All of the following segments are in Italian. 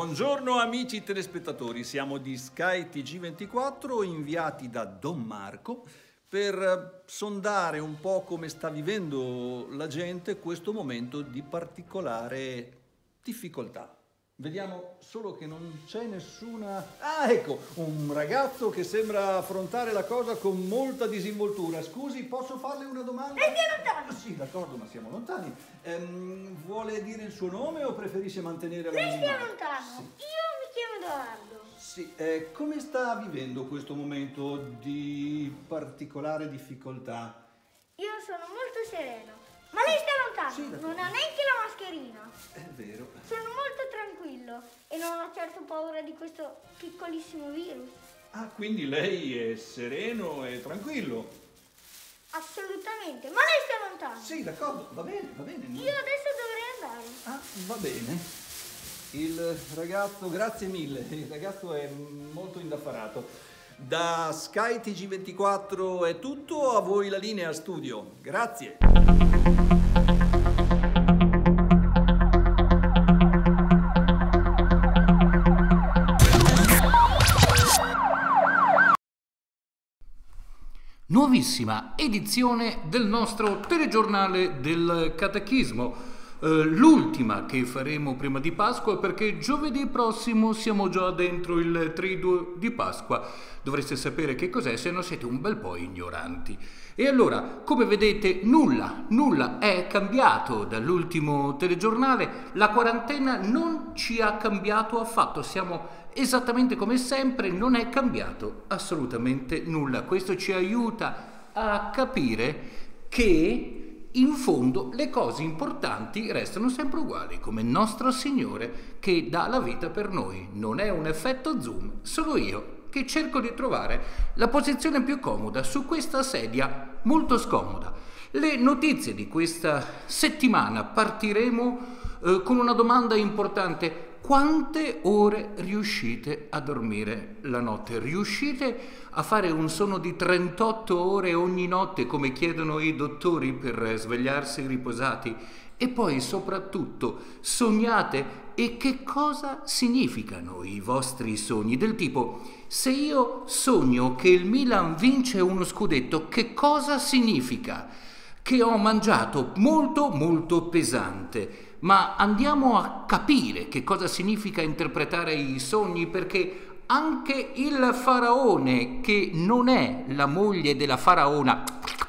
Buongiorno amici telespettatori, siamo di Sky TG24 inviati da Don Marco per sondare un po' come sta vivendo la gente questo momento di particolare difficoltà. Vediamo solo che non c'è nessuna... Ah, ecco, un ragazzo che sembra affrontare la cosa con molta disinvoltura. Scusi, posso farle una domanda? Stia lontano! Sì, d'accordo, ma siamo lontani. Vuole dire il suo nome o preferisce mantenere la... Lei stia lontano. Sì. Io mi chiamo Edoardo. Sì, come sta vivendo questo momento di particolare difficoltà? Io sono molto sereno. Ma lei sta lontano, Sì, non ha neanche la mascherina. È vero. Sono molto tranquillo e non ho certo paura di questo piccolissimo virus. Ah, quindi lei è sereno e tranquillo? Assolutamente, ma lei sta lontano. Sì, d'accordo, va bene, va bene. Io adesso dovrei andare. Ah, va bene. Il ragazzo, grazie mille, il ragazzo è molto indaffarato. Da Sky TG24 è tutto, a voi la linea studio. Grazie. Nuovissima edizione del nostro telegiornale del Catechismo, l'ultima che faremo prima di Pasqua, perché giovedì prossimo siamo già dentro il Triduo di Pasqua. Dovreste sapere che cos'è, se no siete un bel po' ignoranti. E allora, come vedete, nulla è cambiato dall'ultimo telegiornale. La quarantena non ci ha cambiato affatto, siamo esattamente come sempre, non è cambiato assolutamente nulla. Questo ci aiuta a capire che in fondo le cose importanti restano sempre uguali, come nostro Signore che dà la vita per noi. Non è un effetto zoom, solo io che cerco di trovare la posizione più comoda su questa sedia molto scomoda. Le notizie di questa settimana: partiremo con una domanda importante. Quante ore riuscite a dormire la notte? Riuscite a fare un sonno di 38 ore ogni notte come chiedono i dottori per svegliarsi riposati? E poi soprattutto sognate? E che cosa significano i vostri sogni? Del tipo, se io sogno che il Milan vince uno scudetto, che cosa significa? Che ho mangiato molto pesante. Ma andiamo a capire che cosa significa interpretare i sogni, perché anche il faraone, che non è la moglie della faraona,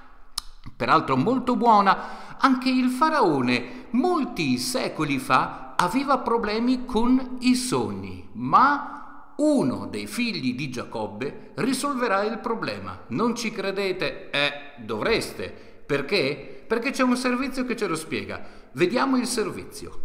peraltro molto buona, anche il faraone molti secoli fa aveva problemi con i sogni, ma uno dei figli di Giacobbe risolverà il problema. Non ci credete? Dovreste. Perché? Perché c'è un servizio che ce lo spiega. Vediamo il servizio.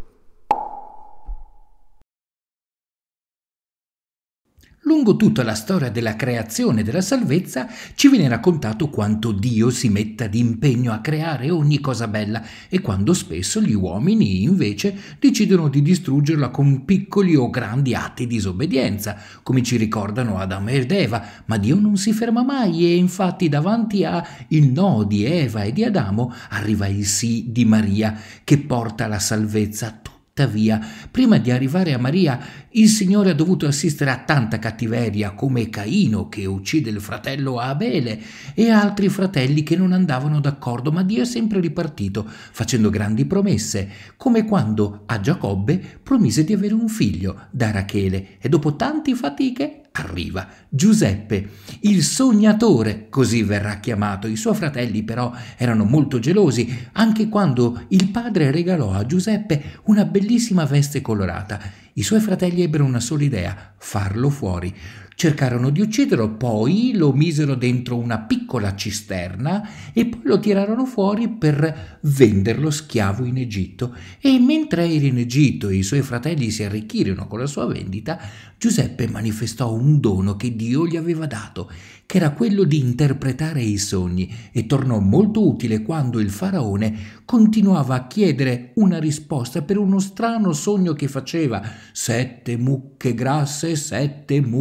Lungo tutta la storia della creazione e della salvezza ci viene raccontato quanto Dio si metta d'impegno a creare ogni cosa bella e quando spesso gli uomini invece decidono di distruggerla con piccoli o grandi atti di disobbedienza, come ci ricordano Adamo ed Eva, ma Dio non si ferma mai e infatti davanti a il no di Eva e di Adamo arriva il sì di Maria che porta la salvezza. Tuttavia, prima di arrivare a Maria, il Signore ha dovuto assistere a tanta cattiveria, come Caino che uccide il fratello Abele e altri fratelli che non andavano d'accordo, ma Dio è sempre ripartito, facendo grandi promesse, come quando a Giacobbe promise di avere un figlio da Rachele e dopo tante fatiche arriva Giuseppe, il sognatore, così verrà chiamato. I suoi fratelli però erano molto gelosi, anche quando il padre regalò a Giuseppe una bellissima veste colorata. I suoi fratelli ebbero una sola idea: farlo fuori. Cercarono di ucciderlo, poi lo misero dentro una piccola cisterna e poi lo tirarono fuori per venderlo schiavo in Egitto. E mentre era in Egitto e i suoi fratelli si arricchirono con la sua vendita, Giuseppe manifestò un dono che Dio gli aveva dato, che era quello di interpretare i sogni, e tornò molto utile quando il faraone continuava a chiedere una risposta per uno strano sogno che faceva: 7 mucche grasse, 7 mucche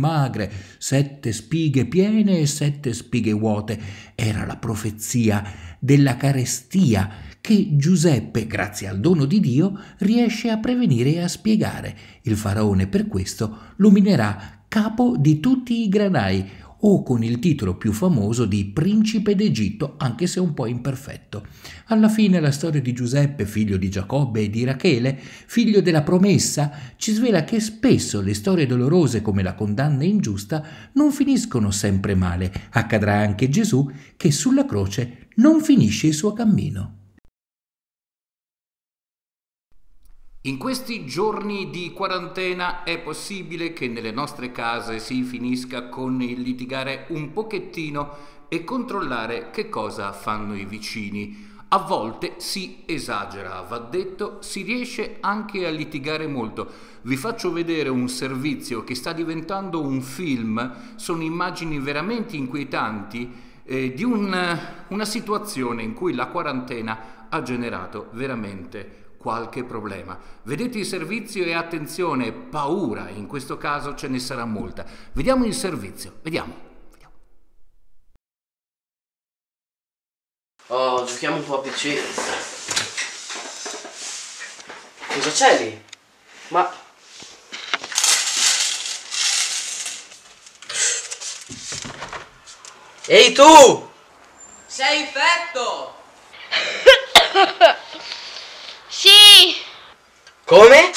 magre, 7 spighe piene e 7 spighe vuote. Era la profezia della carestia che Giuseppe, grazie al dono di Dio, riesce a prevenire e a spiegare. Il faraone per questo lo nominerà capo di tutti i granai, o con il titolo più famoso di principe d'Egitto, anche se un po' imperfetto. Alla fine la storia di Giuseppe, figlio di Giacobbe e di Rachele, figlio della promessa, ci svela che spesso le storie dolorose come la condanna ingiusta non finiscono sempre male. Accadrà anche a Gesù che sulla croce non finisce il suo cammino. In questi giorni di quarantena è possibile che nelle nostre case si finisca con il litigare un pochettino e controllare che cosa fanno i vicini. A volte si esagera, va detto, si riesce anche a litigare molto. Vi faccio vedere un servizio che sta diventando un film, sono immagini veramente inquietanti di una situazione in cui la quarantena ha generato veramente qualche problema. Vedete il servizio e attenzione, paura, in questo caso ce ne sarà molta. Vediamo il servizio, vediamo. Oh, giochiamo un po' a PC. Cosa c'è lì? Ma... Ehi tu! Sei infetto! Sì! Come?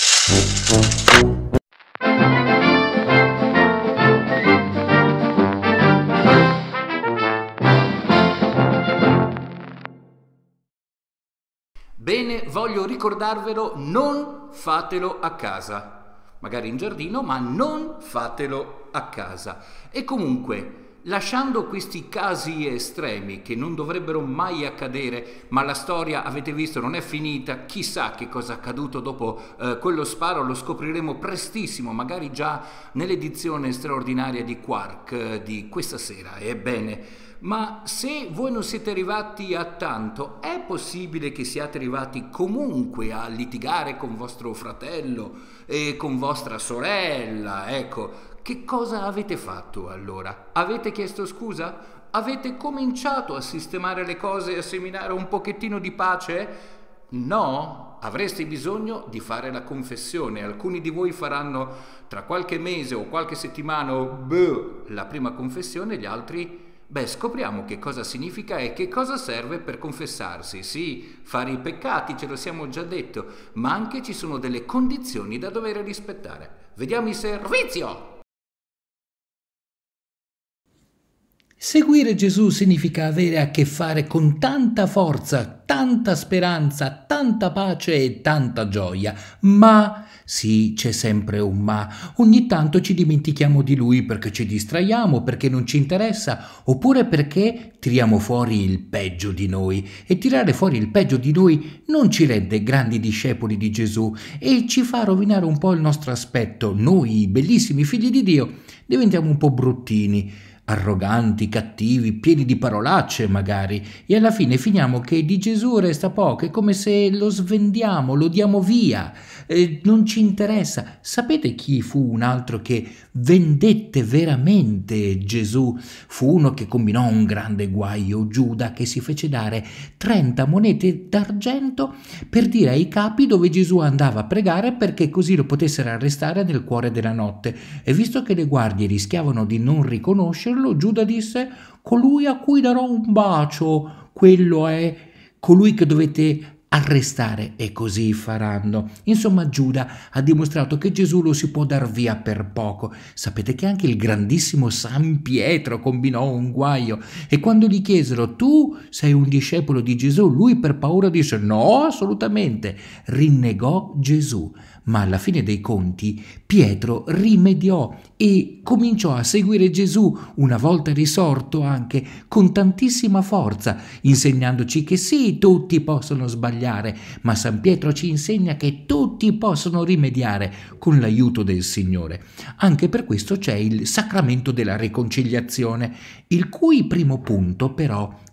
Bene, voglio ricordarvelo, non fatelo a casa. Magari in giardino, ma non fatelo a casa. E comunque, lasciando questi casi estremi che non dovrebbero mai accadere, ma la storia, avete visto, non è finita, chissà che cosa è accaduto dopo quello sparo, lo scopriremo prestissimo, magari già nell'edizione straordinaria di Quark di questa sera. Ebbene, ma se voi non siete arrivati a tanto, è possibile che siate arrivati comunque a litigare con vostro fratello e con vostra sorella, ecco. Che cosa avete fatto allora? Avete chiesto scusa? Avete cominciato a sistemare le cose e a seminare un pochettino di pace? No? Avreste bisogno di fare la confessione. Alcuni di voi faranno tra qualche mese o qualche settimana la prima confessione, gli altri... scopriamo che cosa significa e che cosa serve per confessarsi. Sì, fare i peccati, ce lo siamo già detto, ma anche ci sono delle condizioni da dover rispettare. Vediamo il servizio! Seguire Gesù significa avere a che fare con tanta forza, tanta speranza, tanta pace e tanta gioia. Ma, sì, c'è sempre un ma, ogni tanto ci dimentichiamo di Lui perché ci distraiamo, perché non ci interessa, oppure perché tiriamo fuori il peggio di noi. E tirare fuori il peggio di noi non ci rende grandi discepoli di Gesù e ci fa rovinare un po' il nostro aspetto. Noi, bellissimi figli di Dio, diventiamo un po' bruttini, arroganti, cattivi, pieni di parolacce magari, e alla fine finiamo che di Gesù resta poco, è come se lo svendiamo, lo diamo via, non ci interessa. Sapete chi fu un altro che vendette veramente Gesù? Fu uno che combinò un grande guaio, Giuda, che si fece dare 30 monete d'argento per dire ai capi dove Gesù andava a pregare, perché così lo potessero arrestare nel cuore della notte. E visto che le guardie rischiavano di non riconoscerlo, Giuda disse: colui a cui darò un bacio, quello è colui che dovete arrestare, e così faranno. Insomma, Giuda ha dimostrato che Gesù lo si può dar via per poco. Sapete che anche il grandissimo San Pietro combinò un guaio, e quando gli chiesero: tu sei un discepolo di Gesù, lui per paura disse: no, assolutamente, rinnegò Gesù. Ma alla fine dei conti Pietro rimediò e cominciò a seguire Gesù, una volta risorto, anche con tantissima forza, insegnandoci che sì, tutti possono sbagliare, ma San Pietro ci insegna che tutti possono rimediare con l'aiuto del Signore. Anche per questo c'è il sacramento della riconciliazione, il cui primo punto però,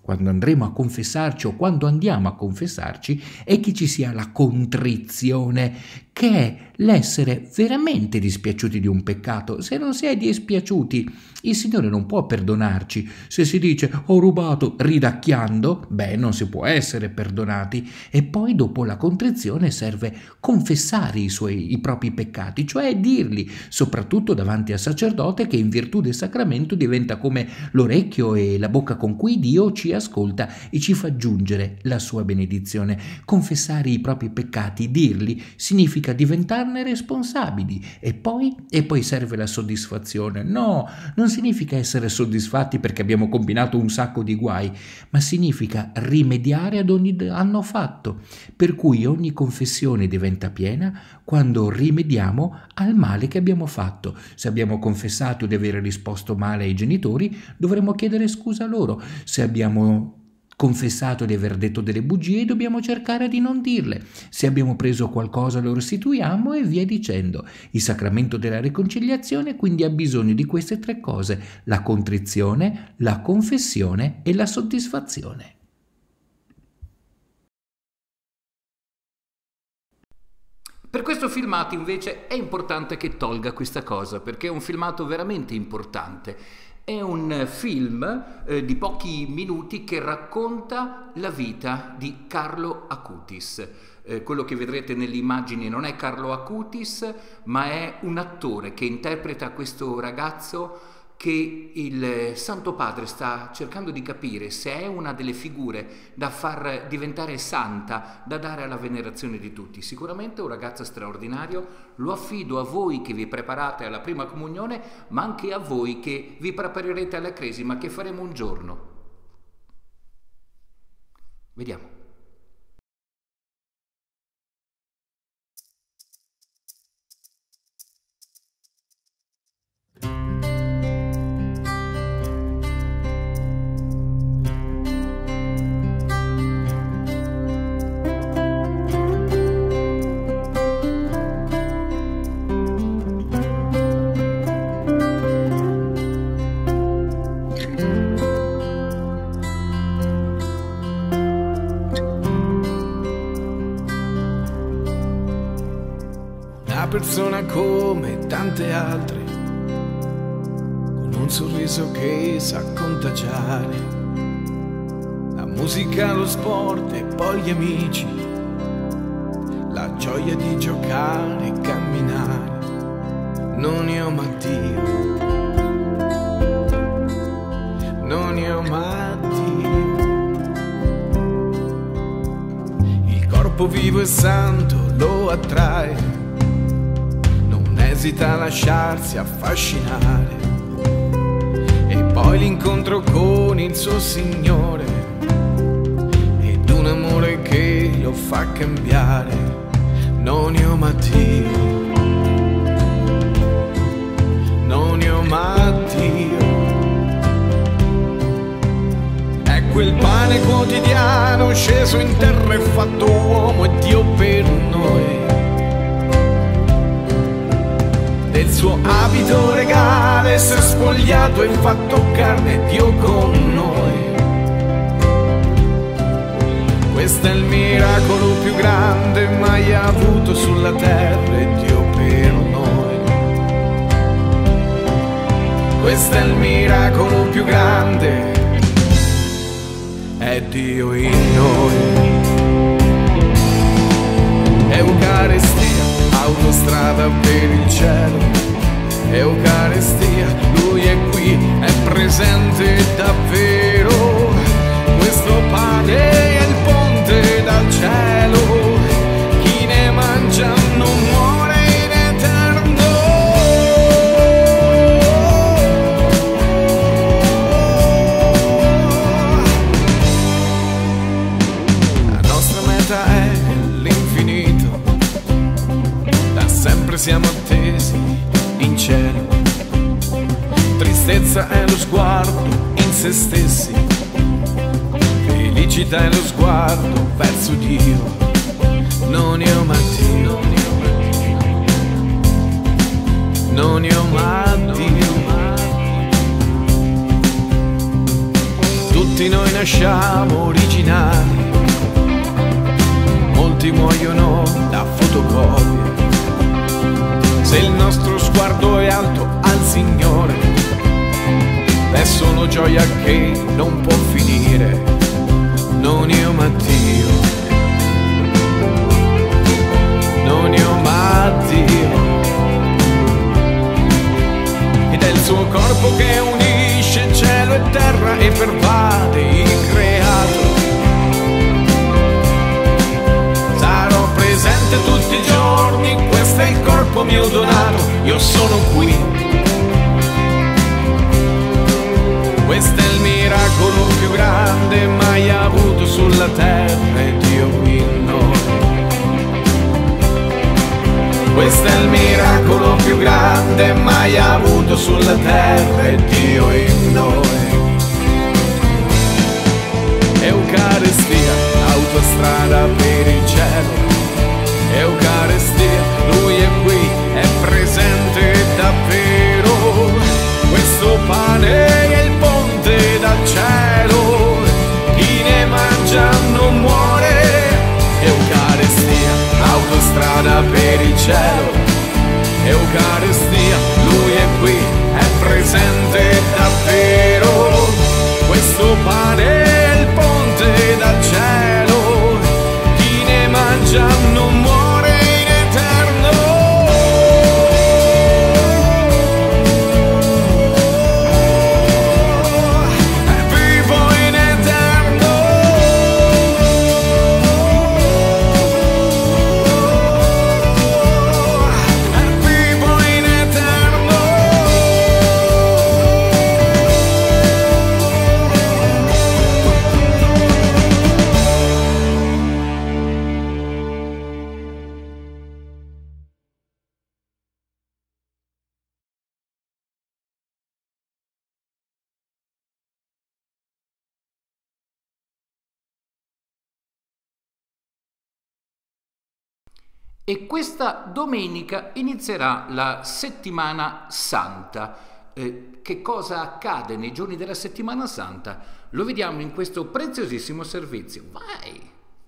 quando andremo a confessarci o quando andiamo a confessarci, è che ci sia la contrizione, che è l'essere veramente dispiaciuti di un peccato. Se non si è dispiaciuti, il Signore non può perdonarci. Se si dice ho rubato ridacchiando, non si può essere perdonati. E poi dopo la contrizione serve confessare i propri peccati, cioè dirli, soprattutto davanti al sacerdote, che in virtù del sacramento diventa come l'orecchio e la bocca con cui Dio ci ascolta e ci fa giungere la sua benedizione. Confessare i propri peccati, dirli, significa diventarne responsabili. E poi serve la soddisfazione. No, non significa essere soddisfatti perché abbiamo combinato un sacco di guai, ma significa rimediare ad ogni danno fatto, per cui ogni confessione diventa piena quando rimediamo al male che abbiamo fatto. Se abbiamo confessato di aver risposto male ai genitori, dovremmo chiedere scusa loro. Se abbiamo confessato di aver detto delle bugie, dobbiamo cercare di non dirle. Se abbiamo preso qualcosa, lo restituiamo e via dicendo. Il sacramento della riconciliazione quindi ha bisogno di queste 3 cose: la contrizione, la confessione e la soddisfazione. Per questo filmato invece è importante che tolga questa cosa, perché è un filmato veramente importante. È un film di pochi minuti che racconta la vita di Carlo Acutis. Quello che vedrete nelle immagini non è Carlo Acutis, ma è un attore che interpreta questo ragazzo che il Santo Padre sta cercando di capire se è una delle figure da far diventare santa, da dare alla venerazione di tutti. Sicuramente un ragazzo straordinario. Lo affido a voi che vi preparate alla prima comunione, ma anche a voi che vi preparerete alla cresima, che faremo un giorno. Vediamo. Persona come tante altre, con un sorriso che sa contagiare, la musica, lo sport e poi gli amici, la gioia di giocare e camminare. Non io ma Dio, non io ma Dio. Il corpo vivo e santo lo attrae, esita a lasciarsi affascinare, e poi l'incontro con il suo Signore ed un amore che lo fa cambiare. Non io ma Dio, non io ma Dio. È quel pane quotidiano sceso in terra e fatto uomo, e Dio per noi. Del suo abito regale si è spogliato e fatto carne, Dio con noi. Questo è il miracolo più grande mai avuto sulla terra, e Dio per noi. Questo è il miracolo più grande, è Dio in noi. Eucaristia, autostrada per il cielo. Eucaristia, Lui è qui, è presente davvero. Questo pane è il ponte dal cielo, chi ne mangia non muore in eterno. La nostra meta è l'infinito, da sempre siamo attesi in cielo. Tristezza è lo sguardo in se stessi, felicità è lo sguardo verso Dio. Non io ma Dio, non io ma Dio. Tutti noi nasciamo originali, molti muoiono da fotocopie. Se il nostro sguardo è alto al Signore, è solo gioia che non può finire, non io ma Dio, non io ma Dio. Ed è il suo corpo che unisce cielo e terra e pervade il creato. Sarò presente tutti i giorni, questo è il corpo mio donato, io sono qui. Questo è il miracolo più grande mai avuto sulla terra e Dio in noi. Questo è il miracolo più grande mai avuto sulla terra e Dio in noi. Eucaristia, autostrada per il cielo. Eucaristia, Lui è qui, è presente davvero. Questo pane è il ponte dal cielo, chi ne mangia non muore. Eucaristia, autostrada per il cielo. Eucaristia, Lui è qui, è presente davvero. Questo pane è il ponte dal cielo, chi ne mangia non muore in eterno. È vivo in eterno. È vivo in eterno. E questa domenica inizierà la settimana santa. Che cosa accade nei giorni della settimana santa? Lo vediamo in questo preziosissimo servizio. Vai!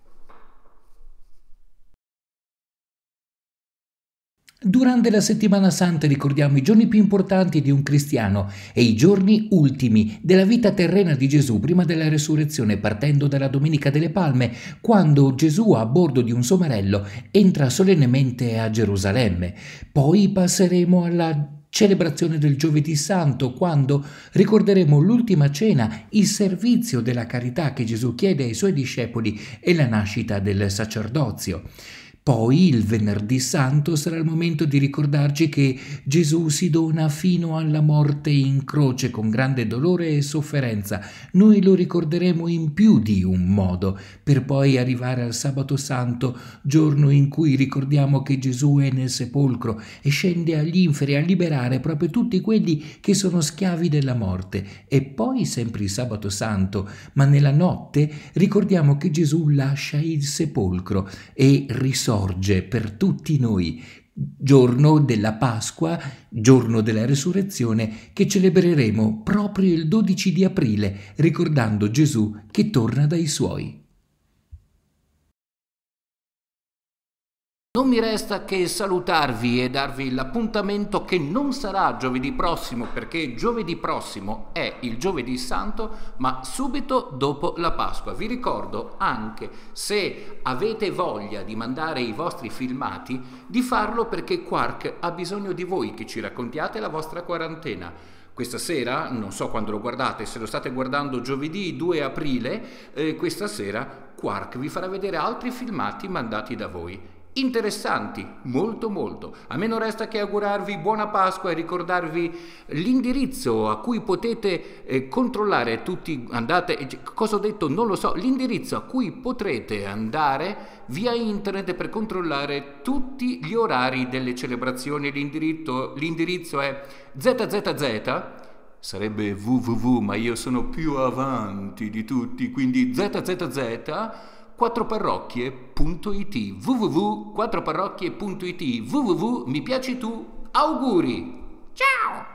Durante la settimana santa ricordiamo i giorni più importanti di un cristiano e i giorni ultimi della vita terrena di Gesù prima della resurrezione, partendo dalla Domenica delle Palme, quando Gesù a bordo di un somarello entra solennemente a Gerusalemme. Poi passeremo alla celebrazione del Giovedì Santo, quando ricorderemo l'ultima cena, il servizio della carità che Gesù chiede ai suoi discepoli e la nascita del sacerdozio. Poi il Venerdì Santo sarà il momento di ricordarci che Gesù si dona fino alla morte in croce con grande dolore e sofferenza. Noi lo ricorderemo in più di un modo, per poi arrivare al Sabato Santo, giorno in cui ricordiamo che Gesù è nel sepolcro e scende agli inferi a liberare proprio tutti quelli che sono schiavi della morte. E poi sempre il Sabato Santo, ma nella notte ricordiamo che Gesù lascia il sepolcro e risorge per tutti noi, giorno della Pasqua, giorno della Resurrezione, che celebreremo proprio il 12 di aprile, ricordando Gesù che torna dai suoi. Non mi resta che salutarvi e darvi l'appuntamento che non sarà giovedì prossimo, perché giovedì prossimo è il Giovedì Santo, ma subito dopo la Pasqua. Vi ricordo anche, se avete voglia di mandare i vostri filmati, di farlo, perché Quark ha bisogno di voi che ci raccontiate la vostra quarantena. Questa sera, non so quando lo guardate, se lo state guardando giovedì 2 aprile, questa sera Quark vi farà vedere altri filmati mandati da voi. Interessanti, molto molto. A me non resta che augurarvi buona Pasqua e ricordarvi l'indirizzo a cui potete controllare tutti, cosa ho detto non lo so, l'indirizzo a cui potrete andare via internet per controllare tutti gli orari delle celebrazioni. L'indirizzo è ZZZ, sarebbe www, ma io sono più avanti di tutti, quindi ZZZ 4parrocchie.it, www.4parrocchie.it, www, mi piaci tu, auguri, ciao!